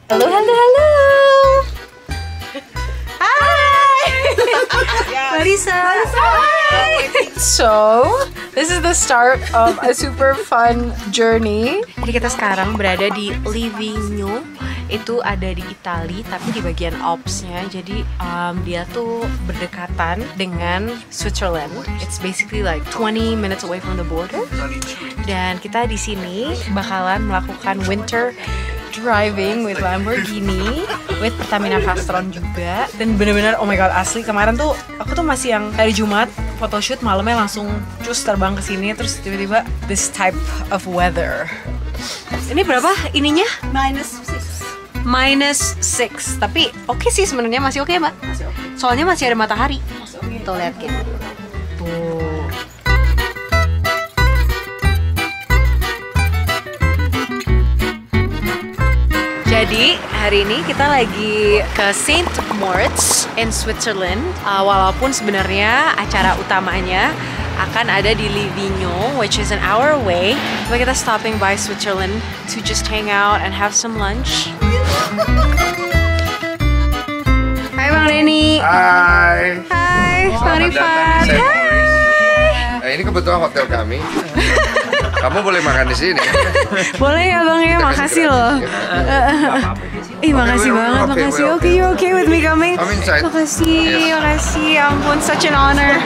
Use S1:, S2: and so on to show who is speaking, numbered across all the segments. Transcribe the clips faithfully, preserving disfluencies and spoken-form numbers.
S1: Halo, halo, halo. Hai. Marisa. Hi. So, this is the start of a super fun journey. Jadi kita sekarang berada di Livigno. Itu ada di Italia, tapi di bagian Alpsnya. Jadi um, dia tuh berdekatan dengan Switzerland. It's basically like twenty minutes away from the border. Dan kita di sini bakalan melakukan winter driving with Lamborghini, with Pertamina Fastron juga. Dan bener-bener oh my god, asli kemarin tuh aku tuh masih yang hari Jumat photoshoot, malamnya langsung cus terbang ke sini, terus tiba-tiba this type of weather. Ini berapa ininya?
S2: Minus six.
S1: Minus six, tapi oke okay sih sebenarnya, masih oke okay, mbak.
S2: Masih oke. Okay.
S1: Soalnya masih ada matahari.
S2: Masih oke. Okay.
S1: Tuh lihat gitu. Tuh. Jadi hari ini kita lagi ke Saint Moritz in Switzerland. Uh, walaupun sebenarnya acara utamanya akan ada di Livigno, which is an hour away. Tapi kita stopping by Switzerland to just hang out and have some lunch. Hai Bang Denny.
S3: Hai.
S1: Hai Bang Rifat. Hai.
S3: Nah, ini kebetulan hotel kami. Kamu boleh makan di sini.
S1: Boleh ya Bang ya, makasih loh. Ih, makasih banget, makasih. Oke, you okay with me coming?
S3: I'm inside.
S1: Makasih, makasih. Ya ampun, such an honor.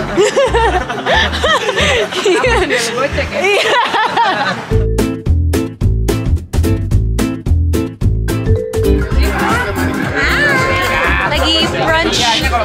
S1: Lagi brunch.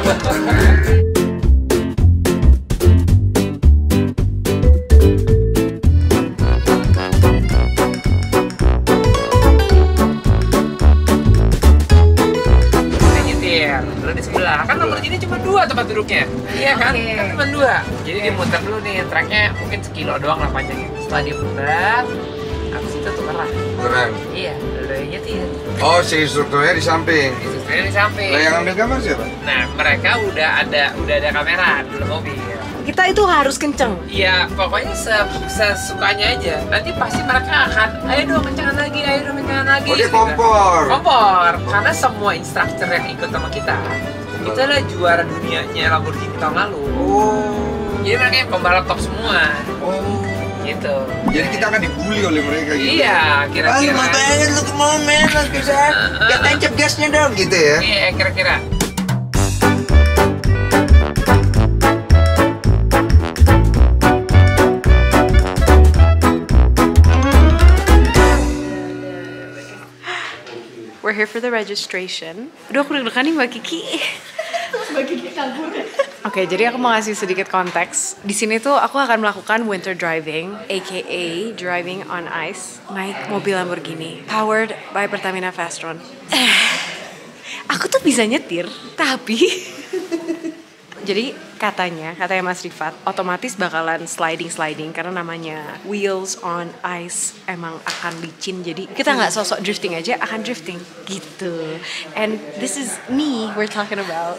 S4: Lalu di sebelah kan Lamborghini cuma dua tempat duduknya, iya kan?
S1: Okay.
S4: Kan cuma dua. Jadi dia muter dulu nih, tracknya mungkin sekilo doang lah panjangnya. Setelah dia putar, habis itu tukeran.
S3: Keren.
S4: Iya, lo yang nyetir.
S3: Oh, si instrukturnya di samping.
S4: Instrukturnya di samping.
S3: Lah yang ambil gambar siapa?
S4: Nah, mereka udah ada udah ada kamera di dalam mobil.
S1: Kita itu harus kenceng.
S4: Iya, pokoknya se sesukanya aja. Nanti pasti mereka akan, ayo dong kencangan lagi, ayo dong kencangan lagi.
S3: Oh, dia
S4: gitu.
S3: kompor.
S4: Kompor, karena semua instruktur yang ikut sama kita itu adalah juara dunianya Lamborghini tahun lalu.
S3: Oh.
S4: Jadi mereka yang pembalap top semua.
S3: Oh.
S4: Gitu.
S3: Jadi kita akan dibully oleh mereka gitu.
S4: Iya, kira-kira.
S3: Ah, banget lu ke momen, mas bisa. Gak tancap gasnya dong gitu ya.
S4: Iya, kira-kira.
S1: We're here for the registration. Aduh, aku deg-degan nih Mbak Kiki.
S2: Mbak Kiki kabur.
S1: Oke, okay, jadi aku mau ngasih sedikit konteks. Di sini tuh aku akan melakukan winter driving, aka driving on ice, naik mobil Lamborghini, powered by Pertamina Fastron. Aku tuh bisa nyetir, tapi jadi katanya, katanya Mas Rifat, otomatis bakalan sliding-sliding karena namanya wheels on ice, emang akan licin. Jadi kita nggak sosok drifting aja, akan drifting gitu. And this is me we're talking about.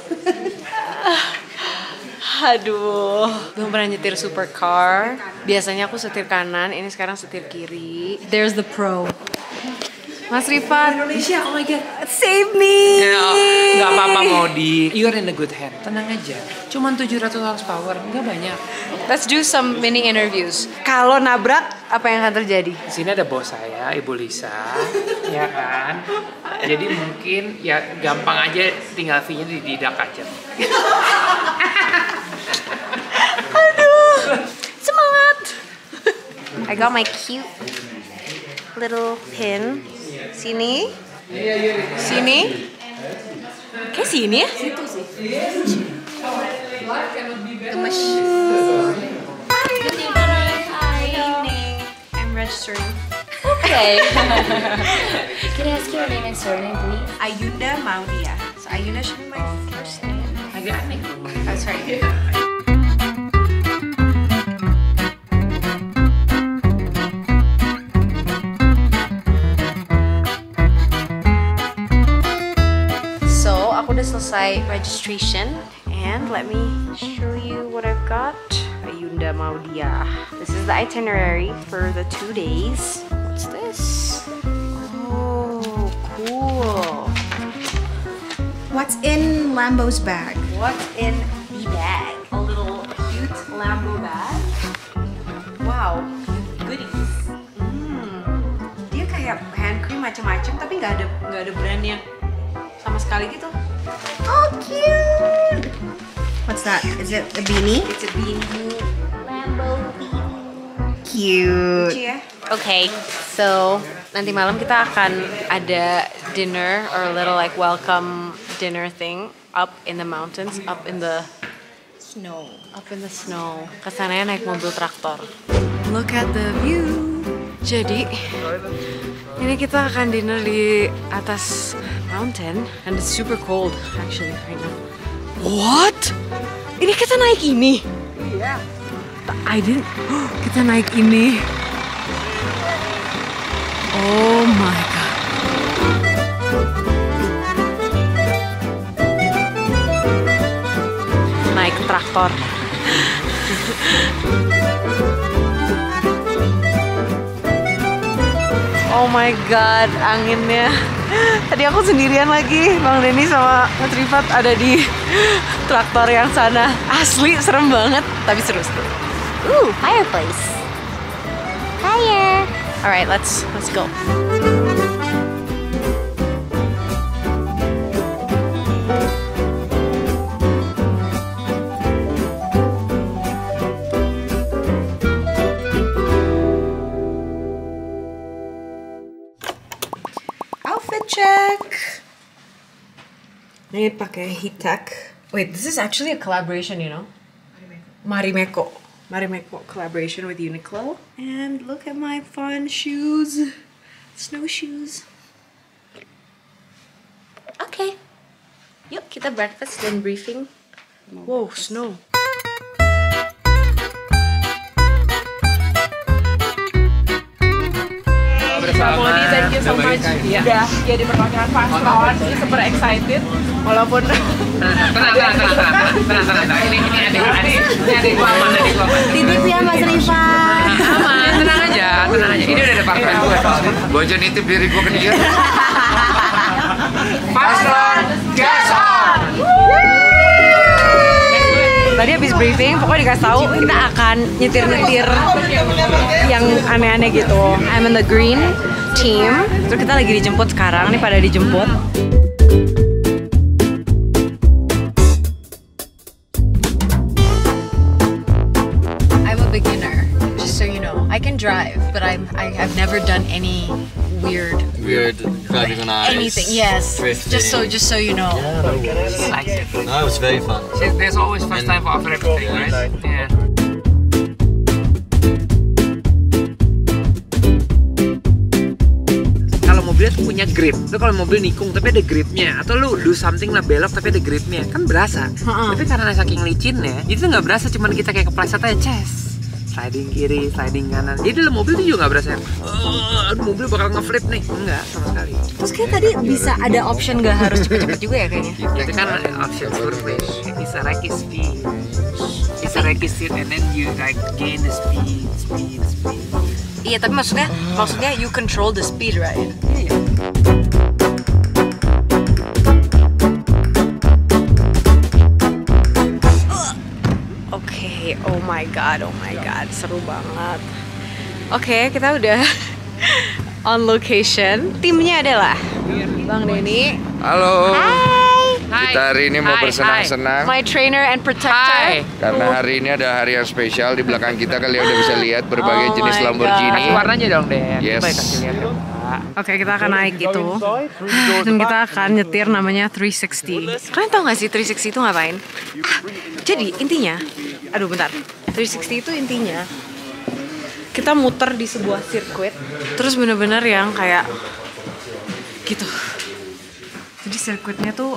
S1: Aduh, belum pernah nyetir supercar. Biasanya aku setir kanan, ini sekarang setir kiri. There's the pro. Mas Rifat,
S4: Indonesia, oh my god,
S1: save me.
S4: Ya, nggak apa-apa Modi, you're in a good hand, tenang aja. Cuman tujuh ratus horsepower, nggak banyak.
S1: Let's do some mini interviews. Kalau nabrak, apa yang akan terjadi?
S4: Di sini ada bos saya, Ibu Lisa, ya kan. Jadi mungkin ya gampang aja, tinggal fee-nya dididak aja.
S1: Aduh, semangat. I got my cute little pin. Sini, sini, kayak sini ya?
S2: Situ sih.
S1: Gemes. I'm registering.
S2: Okay. Can I ask your name and surname, please?
S1: Ayunda Maudia. So Ayunda should be my first name.
S4: Agak aneh.
S1: Oh, sorry. Selesai registration, and let me show you what I've got. Ayunda Maudia. This is the itinerary for the two days. What's this? Oh, cool. What's in Lambo's bag? What's in the bag? A little cute Lambo bag. Wow, goodies. Hmm. Dia kayak hand cream macam-macam, tapi nggak ada nggak ada brand yang sama sekali gitu. Oh, cute. What's that? Is it a beanie? It's a beanie. Lambo beanie. Cute. Lucu ya?
S2: Okay, so nanti malam kita akan ada dinner or a little like welcome dinner thing up in the mountains, up in the
S1: Snow.
S2: up in the snow. Kesananya naik mobil traktor.
S1: Look at the view.
S2: Jadi ini kita akan dinner di atas mountain and it's super cold actually right now. What? Ini kita naik ini?
S1: Iya.
S2: I didn't. Kita naik ini. Oh my god. Naik traktor. Oh my god, anginnya. Tadi aku sendirian lagi. Bang Denny sama Mas Rifat ada di traktor yang sana. Asli serem banget, tapi seru-seru. Ooh, fireplace. Fire. All right, let's let's go.
S1: Outfit check. Ini pakai Hitek. Wait, this is actually a collaboration, you know? Marimekko. Marimekko collaboration with Uniqlo. And look at my fun shoes. Snowshoes.
S2: Okay. Yuk, kita breakfast dan briefing.
S1: Whoa, snow.
S5: Moni, thank you so much. Udah jadi perwakilan paslon, ini super excited. Walaupun
S4: tenang, tenang, tenang, tenang, tenang, tenang. Ini ini adik, adik, ini adik gua aman, adik gua aman.
S2: Titip ya Mas Rifat.
S4: Aman, tenang aja, tenang aja. Ini udah ada partner gue. Bojo nitip diri gue ke dia. Paslon, gas on.
S2: Tadi habis briefing, pokoknya dikasih tahu kita akan nyetir-nyetir yang aneh-aneh gitu. I'm in the green team. Terus kita lagi dijemput sekarang, nih pada dijemput.
S1: I'm a beginner, just so you know. I can drive, but I'm I have never done any weird
S3: Weird driving on ice.
S1: anything. Yes,
S3: Drifting.
S1: just so just so you know.
S4: She likes it.
S3: No, it was very fun.
S4: There's always first time for everything, right? Yeah. Kalau mobil tuh punya grip, lu kalau mobil nikung tapi ada gripnya, atau lu do something lah belok tapi ada gripnya, kan berasa. Tapi karena saking licinnya, itu nggak berasa, cuman kita kayak kepleset aja, ces. Sliding kiri, sliding kanan. Jadi dalam mobil tuh juga nggak berasa yang, oh, aduh mobil bakal ngeflip nih, enggak sama sekali.
S1: Terus kayak tadi bisa ada option gak harus cepet-cepet juga ya kayaknya.
S4: Itu kan option surface, bisa reiki speed, bisa reiki speed, and then you like gain the speed, speed, speed.
S1: Iya, tapi maksudnya maksudnya you control the speed, right?
S4: Iya.
S2: Oke, oh my god, oh my god, seru banget. Oke, kita udah on location. Timnya adalah Bang Denny.
S3: Halo.
S2: Hai.
S3: Kita hari ini mau
S4: Hai,
S3: bersenang-senang.
S2: My trainer and protector.
S4: Hai.
S3: Karena hari ini ada hari yang spesial. Di belakang kita kalian udah bisa lihat berbagai
S2: Oh
S3: jenis
S2: my
S3: Lamborghini.
S4: Kasih warnanya dong deh.
S3: Yes.
S4: Coba kasih lihat dong.
S2: Oke, kita akan naik itu. Dan kita akan nyetir namanya three sixty. Kalian tau gak sih three sixty itu ngapain? Jadi intinya, aduh bentar. three sixty itu intinya kita muter di sebuah sirkuit, terus bener-bener yang kayak gitu. Jadi sirkuitnya tuh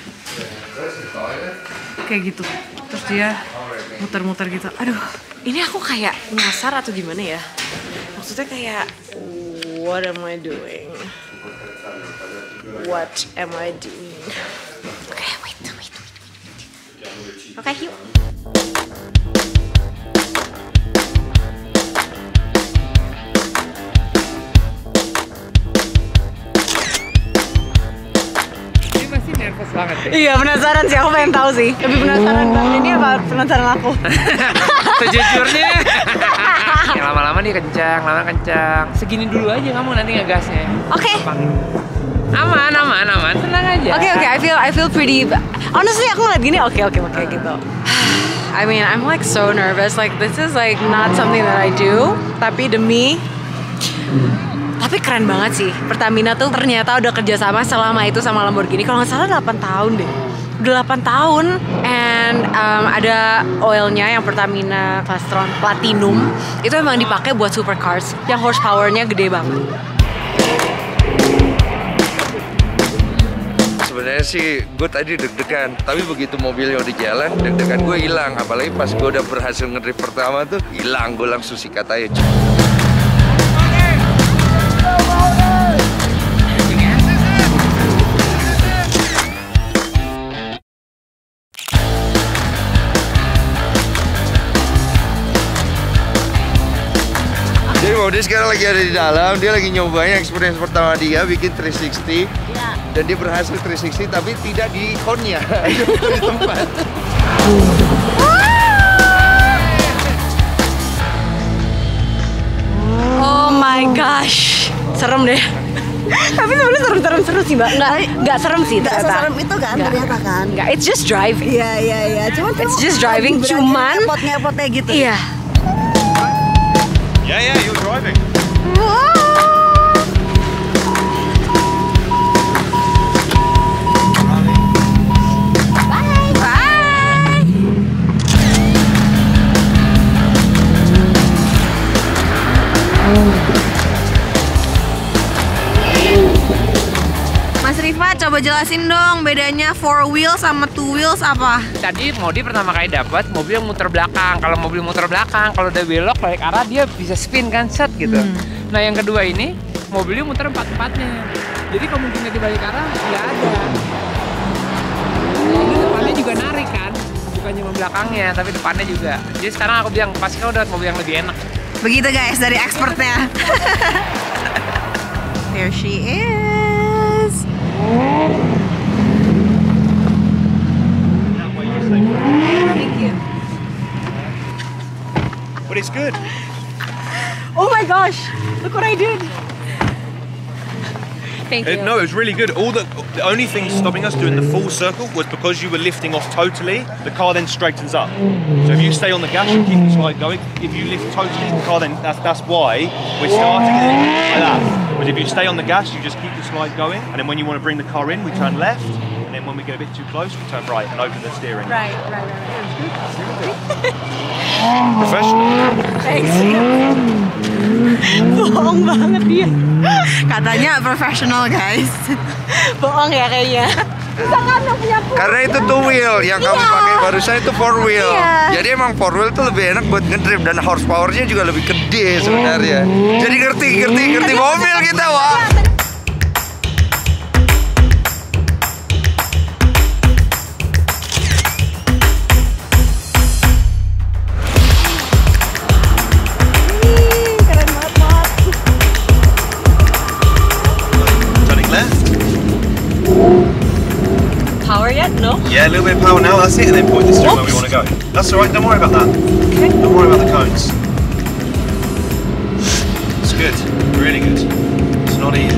S2: kayak gitu. Terus dia muter-muter gitu. Aduh, ini aku kayak nyasar atau gimana ya? Maksudnya kayak what am I doing? What am I doing? Oke, okay, wait, wait, wait, wait. Oke, okay, yuk.
S4: Ini masih nervous banget deh.
S2: Iya penasaran sih, aku pengen tahu sih. Lebih penasaran Mbak ini apa penasaran aku?
S4: Sejujurnya ya, lama-lama nih kencang, lama kencang. Segini dulu aja kamu nanti ngegasnya.
S2: Oke.
S4: Aman, aman, aman. Tenang aja.
S2: Oke oke, I feel I feel pretty. Honestly aku ngeliat gini, oke oke oke gitu. I mean, I'm like so nervous. Like this is like not something that I do. Tapi demi, tapi keren banget sih. Pertamina tuh ternyata udah kerjasama selama itu sama Lamborghini. Kalau nggak salah delapan tahun deh. Udah delapan tahun. And um, ada oilnya yang Pertamina Fastron Platinum. Itu emang dipakai buat supercars. Yang horsepowernya gede banget.
S6: Sebenarnya sih gue tadi deg-degan, tapi begitu mobilnya udah jalan, deg-degan gue hilang. Apalagi pas gue udah berhasil ngedrift pertama tuh hilang, gue langsung sikat aja. Jadi Maudie sekarang lagi ada di dalam, dia lagi nyobain experience pertama dia bikin three sixty. Ya. Dan dia berhasil three sixty tapi tidak di hornnya, di tempat.
S2: Oh my gosh, serem deh. Tapi sebenarnya serem-serem seru sih mbak. Nggak, nggak serem sih.
S7: Nggak serem itu kan
S2: nggak.
S7: ternyata kan.
S2: Nggak, it's just driving.
S7: Iya iya iya. Cuman
S2: it's just driving. Cuman
S7: ngepot-ngepotnya gitu.
S2: Iya.
S8: Yeah yeah, you're driving.
S1: Mas Rifa, coba jelasin dong bedanya four wheel sama two wheels apa?
S4: Tadi Maudie pertama kali dapat mobil yang muter belakang. Kalau mobil muter belakang, kalau udah belok balik arah dia bisa spin kan set gitu. Hmm. Nah yang kedua ini mobilnya muter empat-empatnya. Jadi kemungkinan dibalik arah nggak ada. Jadi depannya juga narik kan, bukan cuma belakangnya tapi depannya juga. Jadi sekarang aku bilang pasti kau udah mobil yang lebih enak.
S1: Begitu guys dari expertnya. There she is.
S2: Thank you.
S8: But it's good.
S2: Oh my gosh, look what I did. Thank you.
S8: Uh, no, it was really good. All the, the only thing stopping us doing the full circle was because you were lifting off totally, the car then straightens up. So if you stay on the gas, you keep the slide going. If you lift totally, the car then, that's, that's why we're starting it like that. But if you stay on the gas, you just keep the slide going. And then when you want to bring the car in, we turn left. And then when we get a bit too close, we turn right and open the steering.
S2: Right, right, right.
S8: Professional.
S2: Thanks. Bohong banget dia.
S1: Katanya profesional guys.
S2: Bohong ya kayaknya.
S6: Karena itu two wheel, yang kamu pakai barusan itu four wheel.
S2: Iya.
S6: Jadi emang four wheel itu lebih enak buat ngedrift dan horsepowernya juga lebih gede sebenarnya. Jadi ngerti, ngerti, ngerti mobil kita, wah.
S2: Power yet? No?
S8: Yeah, a little bit of power now, that's it, and then point the steering where we want to go. That's alright, don't worry about that.
S2: Okay.
S8: Don't worry about the cones. It's good, really good. It's not easy.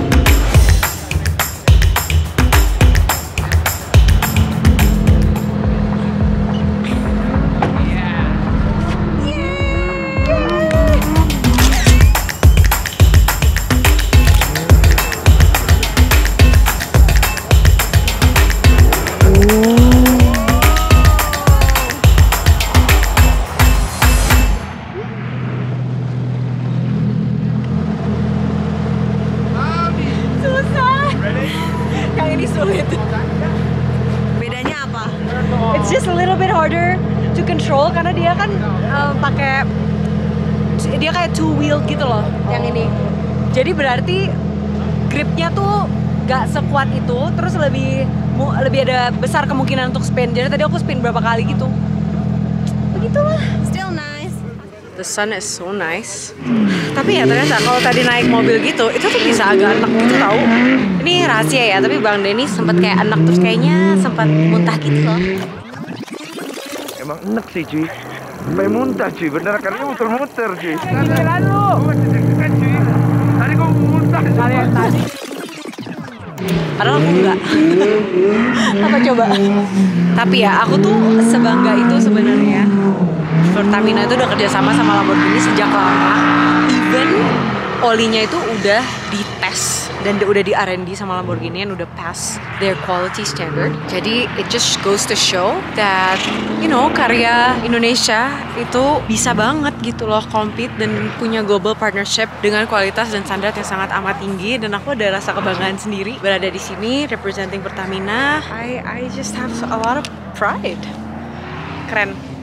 S1: Bedanya apa?
S2: It's just a little bit harder to control karena dia kan uh, pakai dia kayak two wheel gitu loh yang ini. Jadi berarti gripnya tuh gak sekuat itu, terus lebih lebih ada besar kemungkinan untuk spin. Jadi tadi aku spin berapa kali gitu. Begitulah.
S1: Still nice.
S2: The sun is so nice. Tapi ya ternyata kalau tadi naik mobil gitu, itu tuh bisa agak enak gitu tahu. Ini rahasia ya, tapi Bang Denny sempat kayak enak terus kayaknya sempat muntah gitu loh.
S6: Emang enak sih cuy. Sampai muntah cuy, bener karena muter-muter cuy.
S5: Jalan lu.
S6: Tadi kok muntah
S5: Kalian tadi.
S2: Padahal aku enggak. Apa coba? Tapi ya aku tuh sebangga itu sebenarnya. Pertamina itu udah kerjasama sama Lamborghini sejak lama. Even olinya itu udah dites dan udah di R and D sama Lamborghini and udah pass their quality standard. Jadi it just goes to show that you know karya Indonesia itu bisa banget gitu loh compete dan punya global partnership dengan kualitas dan standar yang sangat amat tinggi. Dan aku ada rasa kebanggaan sendiri berada di sini representing Pertamina. I I just have a lot of pride. Keren.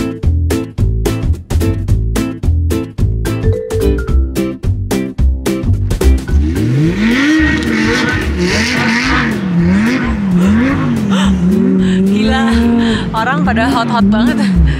S2: Gila, orang pada hot-hot banget.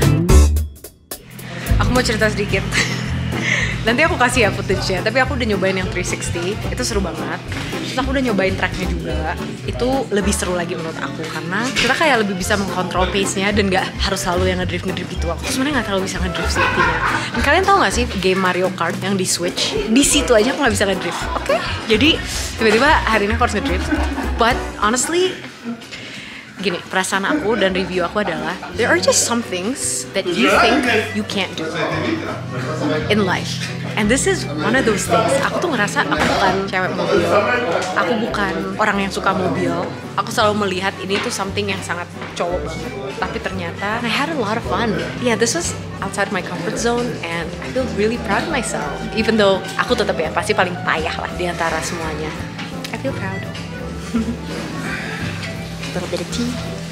S2: Aku mau cerita sedikit. Nanti aku kasih ya footage-nya, tapi aku udah nyobain yang three sixty, itu seru banget. Terus aku udah nyobain tracknya juga, itu lebih seru lagi menurut aku karena kita kayak lebih bisa mengkontrol pace-nya dan gak harus selalu yang ngedrift-ngedrift gitu. Aku sebenarnya gak terlalu bisa ngedrift sih intinya. Dan kalian tahu gak sih game Mario Kart yang di Switch? Di situ aja aku gak bisa ngedrift. Oke, okay? Jadi tiba-tiba hari ini aku harus ngedrift. But honestly, gini, perasaan aku dan review aku adalah there are just some things that you think you can't do in life. And this is one of those things. Aku tuh ngerasa aku bukan cewek mobil. Aku bukan orang yang suka mobil. Aku selalu melihat ini tuh something yang sangat cowok banget. Tapi ternyata I had a lot of fun. Yeah, this was outside my comfort zone and I feel really proud of myself. Even though aku tetap ya pasti paling payah lah di antara semuanya. I feel proud. Little bit of tea.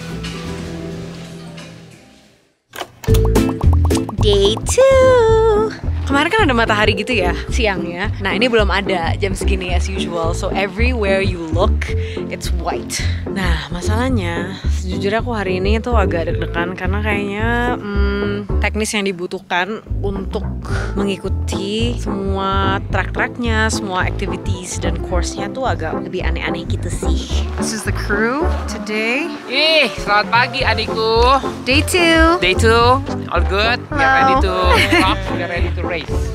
S2: Day two. Kemarin kan ada matahari gitu ya, siangnya. Nah ini belum ada jam segini as usual. So everywhere you look, it's white. Nah masalahnya, sejujurnya aku hari ini tuh agak deg-degan karena kayaknya hmm, teknis yang dibutuhkan untuk mengikuti semua track-tracknya, semua activities dan course-nya tuh agak lebih aneh-aneh gitu sih. This is the crew today.
S4: Ih, selamat pagi adikku.
S2: Day two.
S4: Day two, all good. We are ready to rock. We are ready to race.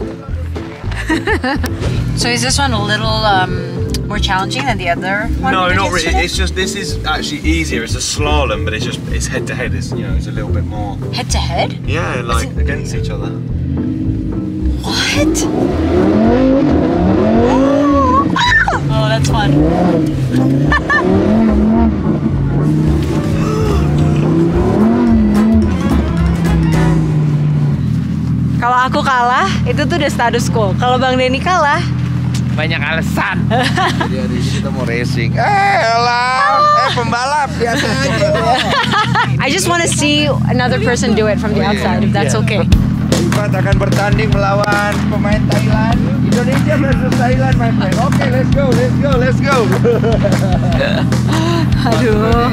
S1: So is this one a little um, more challenging than the other one?
S8: No,
S1: we did
S8: not really.
S1: yesterday?
S8: It's just this is actually easier. It's a slalom, but it's just it's head to head. It's you know it's a little bit more.
S1: Head to head?
S8: Yeah, like against each other.
S1: What? Oh, that's fun.
S2: Kalau aku kalah, itu tuh udah status quo. Kalau Bang Denny kalah,
S4: Banyak alasan.
S6: Jadi hari ini kita mau racing. Eh, elah. Eh, pembalap biasa aja.
S2: I just want to see another person do it from the outside, if that's okay.
S6: Rifat akan bertanding melawan pemain Thailand. Indonesia versus Thailand, my friend. Oke, okay, let's go, let's go, let's go.
S2: Aduh.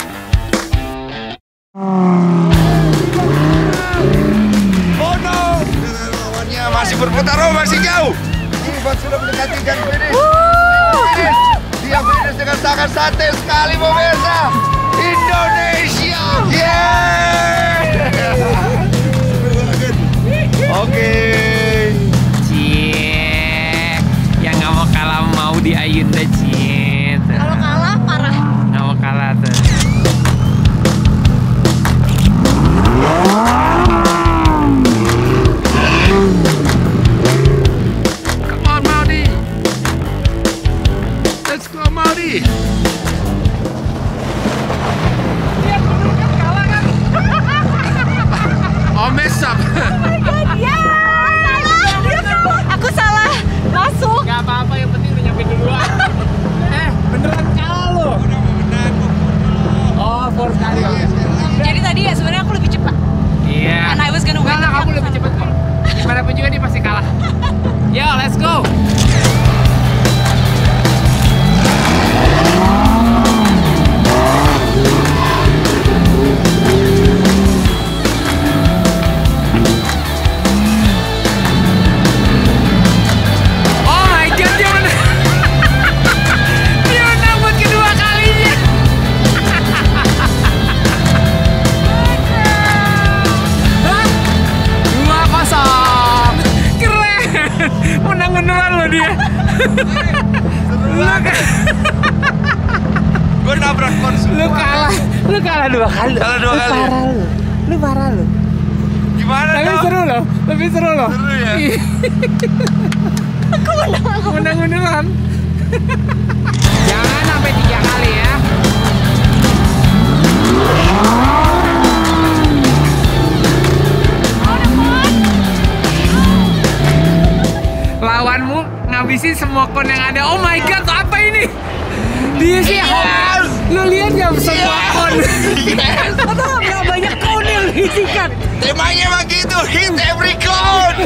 S6: Oh no! Lawannya masih berputar, oh masih jauh. Rifat sudah mendekati dan finish. Finish. Dia finish dengan sangat santai sekali, pemirsa. Indonesia! Yeah! Oke. Okay.
S4: Cie, yang nggak mau kalah mau diayun deh, Cie.
S2: Kalau kalah parah.
S4: Nggak mau kalah tuh.
S6: Come on, Maudi. Let's go, Maudi. Oh, mess up.
S2: Aku salah masuk.
S4: Gak apa-apa, yang penting udah nyampe duluan. Eh, beneran kalah lo. Oh, for sekali.
S2: Jadi tadi ya sebenarnya aku lebih cepat.
S4: Iya.
S2: And I was gonna win.
S4: Nah, kamu lebih cepet kok. Gimana pun juga dia pasti kalah. Yo, let's go.
S6: Gue nabrak konsul.
S4: Lu kalah, lu kalah dua kali.
S6: Kalah dua kali.
S4: Parah lu, lu parah lu.
S6: Gimana
S4: Tapi
S6: dong?
S4: seru loh, lebih seru loh.
S6: Seru ya?
S4: Aku menang, aku menang beneran. Jangan sampai tiga kali ya. Lawanmu ngabisin semua kon yang ada. Oh my god, apa ini? Dia sih yes. Lu lihat ya semua kon.
S6: Yes.
S7: Atau nggak banyak kon yang disikat.
S6: Temanya emang gitu, hit every cone.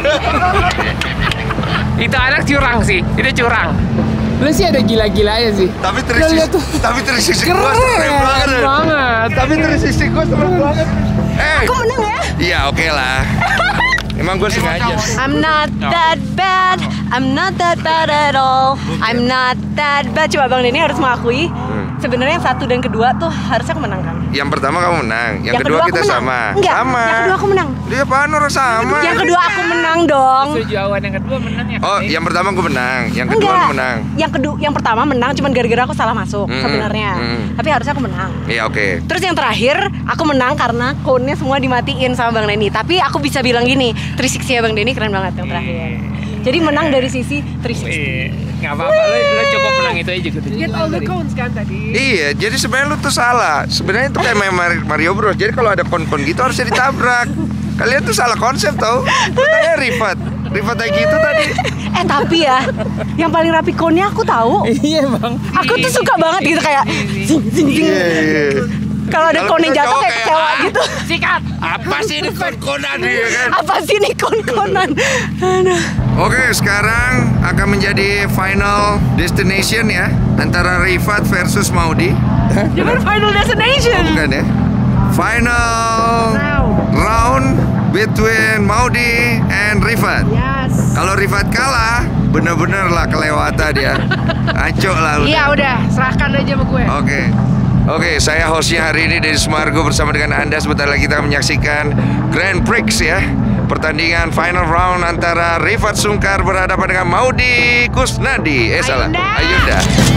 S4: Itu anak curang sih, itu curang. Lu sih ada gila-gilanya sih.
S6: Tapi terisik, tapi terisik gua serem banget.
S4: banget.
S6: Tapi terisik gua serem banget. Eh,
S7: Aku menang ya?
S6: iya oke lah. Emang gue sengaja.
S2: I'm not that bad, I'm not that bad at all, I'm not that bad. Coba Bang Denny harus mengakui, sebenarnya yang satu dan kedua tuh harusnya aku menang kan?
S6: Yang pertama kamu menang, yang,
S2: Yang
S6: kedua,
S2: kedua
S6: kita
S2: aku menang.
S6: sama.
S2: Enggak,
S6: sama.
S2: yang kedua aku menang.
S6: Dia apaan orang sama?
S2: Yang kedua aku menang dong.
S4: Setuju awan yang kedua menang ya.
S6: Oh, yang pertama gue menang, yang kedua
S2: Enggak,
S6: lu menang.
S2: yang kedua, yang pertama menang cuman gara-gara aku salah masuk
S6: Mm-mm,
S2: sebenarnya.
S6: mm.
S2: Tapi harusnya aku menang.
S6: Iya oke.
S2: Terus yang terakhir aku menang karena cone-nya semua dimatiin sama Bang Denny. Tapi aku bisa bilang gini, tiga enam puluh ya Bang Denny keren banget yang terakhir. Jadi menang dari sisi tiga enam puluh.
S4: Nggak apa-apa, lu, lu cukup menang itu aja gitu.
S5: Get all the cones kan tadi.
S6: Iya, jadi sebenarnya lu tuh salah. Sebenarnya itu kayak main Mar- Mario Bros. Jadi kalau ada kon-kon gitu harusnya ditabrak. Kalian tuh salah konsep tau. Katanya Rifat, Rifat kayak gitu tadi.
S2: Eh tapi ya, yang paling rapi cone-nya aku tahu.
S4: Iya bang.
S2: Aku tuh suka banget gitu kayak zing zing zing.
S6: Iya, iya.
S2: Kalau ada
S6: Kalau
S2: cone
S6: kita
S2: jatuh
S6: cowok
S2: kayak
S6: kayak,
S2: kecewa
S6: ah.
S2: gitu.
S4: Sikat.
S6: Apa sih ini kon-konan dia kan?
S2: Apa sih nih kon-konan? Aduh.
S6: Oke, sekarang akan menjadi final destination ya antara Rifat versus Maudi.
S2: Jangan final destination.
S6: Bukan ya? Final round between Maudi and Rifat.
S2: Yes.
S6: Kalau Rifat kalah, bener-bener lah kelewatan dia. Ancok lah udah.
S5: Iya udah, serahkan aja sama gue.
S6: Oke. Oke, saya hostnya hari ini dari Sumargo bersama dengan Anda. Sebentar lagi kita akan menyaksikan Grand Prix ya. Pertandingan final round antara Rifat Sungkar berhadapan dengan Maudi Kusnadi. Eh salah, Ayunda.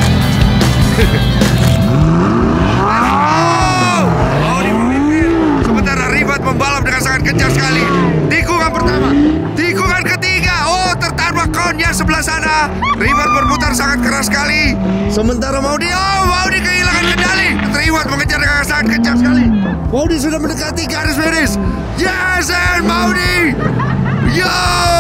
S6: Oh, Maudi memimpin. Sementara Rifat membalap dengan sangat kencang sekali. Tikungan pertama, tikungan ketiga. Oh, tertabrak konnya sebelah sana. Rifat berputar sangat keras sekali. Sementara Maudi, oh Maudi kehilangan kendali. Rifat mengejar dengan sangat kencang sekali. Maudi sudah mendekati garis finish. Yes, and Maudi. Yo!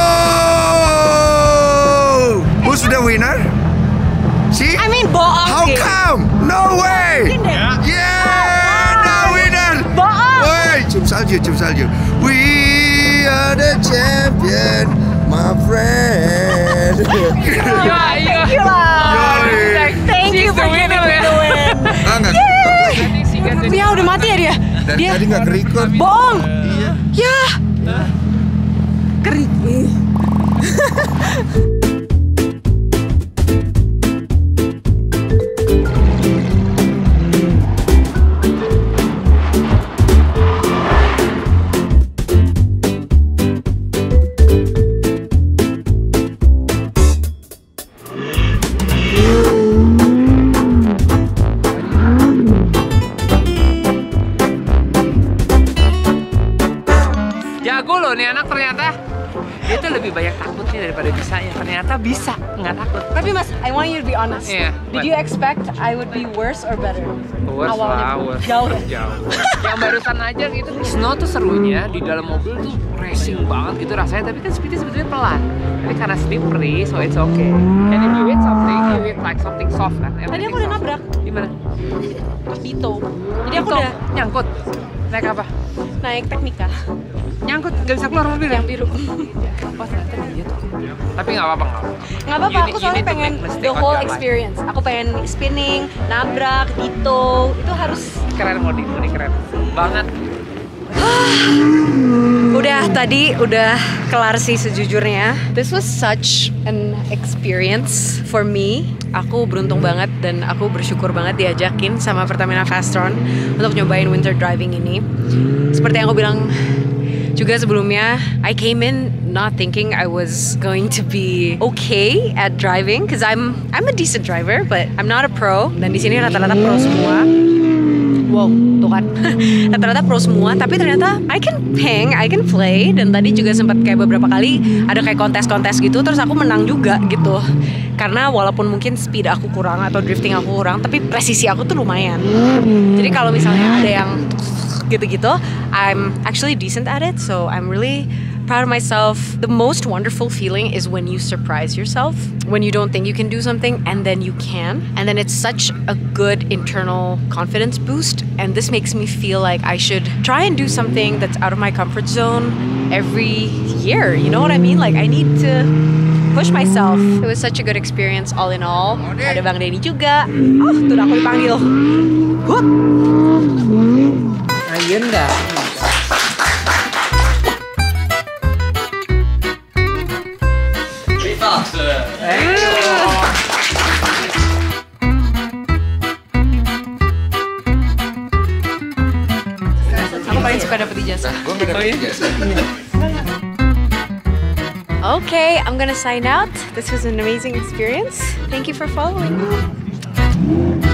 S6: Who's the winner? See?
S2: I mean bohong
S6: How
S2: sih.
S6: come? No way.
S2: Yeah.
S6: Yeah, the winner.
S2: Bohong.
S6: Woi, cium salju, cium salju. We are the champion, my friend.
S4: Iya iya.
S2: Thank you lah.
S6: Yoi.
S2: Thank you for giving me the win.
S6: Ah, nggak.
S2: Dia udah mati ya dia?
S6: Dari
S2: Dia
S6: tadi nggak kerikut.
S2: bohong.
S6: Iya.
S2: Ya.
S7: Kerik.
S4: Jago loh nih anak ternyata. Dia tuh lebih banyak takutnya daripada bisanya. Ternyata bisa, nggak takut.
S2: Tapi Mas, I want you to be honest.
S4: Iya,
S2: Did
S4: what?
S2: you expect I would be worse or better?
S4: Worse
S2: Awalnya.
S4: lah, worse.
S2: Jauh.
S4: Jauh. Yang barusan aja gitu. Snow tuh serunya di dalam mobil tuh racing banget gitu rasanya. Tapi kan speednya sebetulnya pelan. Tapi karena slippery, so it's okay. And if you hit something, you hit like something soft kan.
S2: Tadi aku udah nabrak.
S4: Di mana?
S2: Dito. Jadi aku
S4: Itu
S2: udah
S4: nyangkut. Naik apa?
S2: naik Teknika
S4: Nyangkut, nggak bisa keluar mobil
S2: yang
S4: yang
S2: biru.
S4: Oh ternyata dia tuh. Tapi nggak apa-apa nggak apa-apa.
S2: Nggak apa-apa,
S4: You
S2: aku
S4: need- you
S2: soalnya
S4: need to
S2: pengen
S4: make mistake
S2: the
S4: on
S2: whole
S4: your life.
S2: experience. Aku pengen spinning, nabrak, Dito. Itu harus.
S4: Keren Modi, Modi keren banget.
S2: Udah tadi udah kelar sih sejujurnya. This was such an experience for me. Aku beruntung banget dan aku bersyukur banget diajakin sama Pertamina Fastron untuk nyobain winter driving ini. Seperti yang aku bilang Juga sebelumnya, I came in not thinking I was going to be okay at driving, cause I'm I'm a decent driver, but I'm not a pro. Dan di sini rata-rata pro semua. Wow, tuh kan. Rata-rata pro semua, tapi ternyata I can hang, I can play. Dan tadi juga sempat kayak beberapa kali ada kayak kontes-kontes gitu, terus aku menang juga gitu. Karena walaupun mungkin speed aku kurang atau drifting aku kurang, tapi presisi aku tuh lumayan. Jadi kalau misalnya ada yang gitu-gitu, I'm actually decent at it, so I'm really proud of myself. The most wonderful feeling is when you surprise yourself, when you don't think you can do something and then you can, and then it's such a good internal confidence boost. And this makes me feel like I should try and do something that's out of my comfort zone every year. You know what I mean? Like I need to push myself. It was such a good experience all in all. Ada Bang Denny juga. Oh, tuh aku dipanggil. Hup.
S4: Ayun dah.
S2: Aku paling suka dapet ijazah. Okay, I'm gonna sign out. This was an amazing experience. Thank you for following.